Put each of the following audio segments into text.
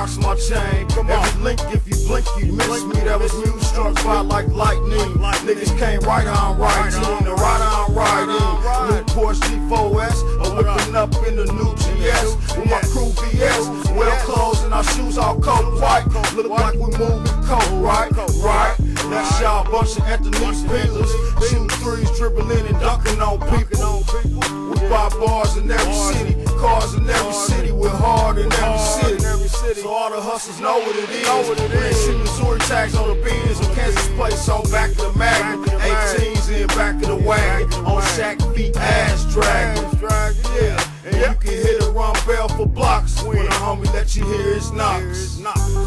rocks my chain. Every link, if you blink, you miss me. That was music struck by like lightning. Niggas came right on right in, the right on right in. New Porsche G4S, whipping up in the new GS with my crew VS. Well clothes and our shoes all coat white. Look like we moving coat, right? Right. That's y'all bunch of Anthony's Beatles. Shooting threes, dribbling and dunking on people. We buy bars in every city, cars in every city, we're hard in every city. So all the hustlers know what it is. We ain't see Missouri tags on the beans, on Kansas place on back of the Magnum. 18s in back of the wagon, on Shaq feet, ass dragging. Yeah, and you can hit a run bell for blocks when a homie let you hear his knocks.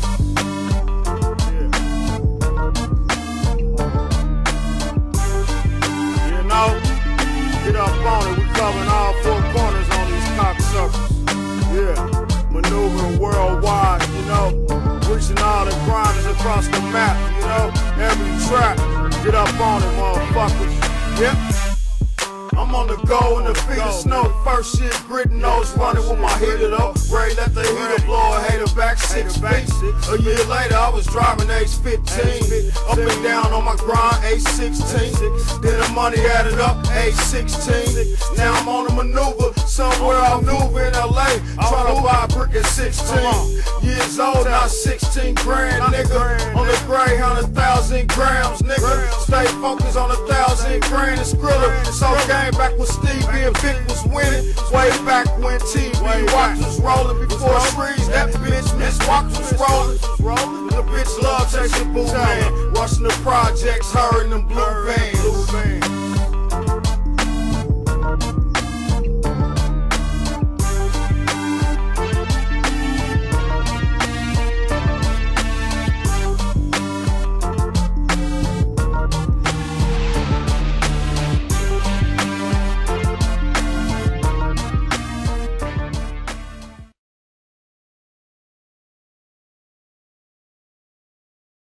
Get up on it, we covering all four corners on these cocksuckers. Yeah, maneuvering worldwide, you know, reaching all the grinders across the map, you know, every track. Get up on it, motherfuckers. Yep. I'm on the go in the feet of snow. First shit, gritting nose running with my heater though. Ready let the heater blow a hater back 6 feet. A year later, I was driving age 15. Up and down on my grind, age 16. Then the money added up, age 16. Now I'm on a maneuver somewhere out new in LA. Trying to buy a brick at 16. Years old, now 16 grand, nigga. On the Greyhound, 1,000 grams, nigga. Stay focused on 1,000 grand and Skrilla. So game back when Stevie and Vic was winning. Way back when TV Watch was rolling. Before Shrees, that bitch Miss Watch was rolling. The bitch love chasing boo man. Watching the projects, her and them blue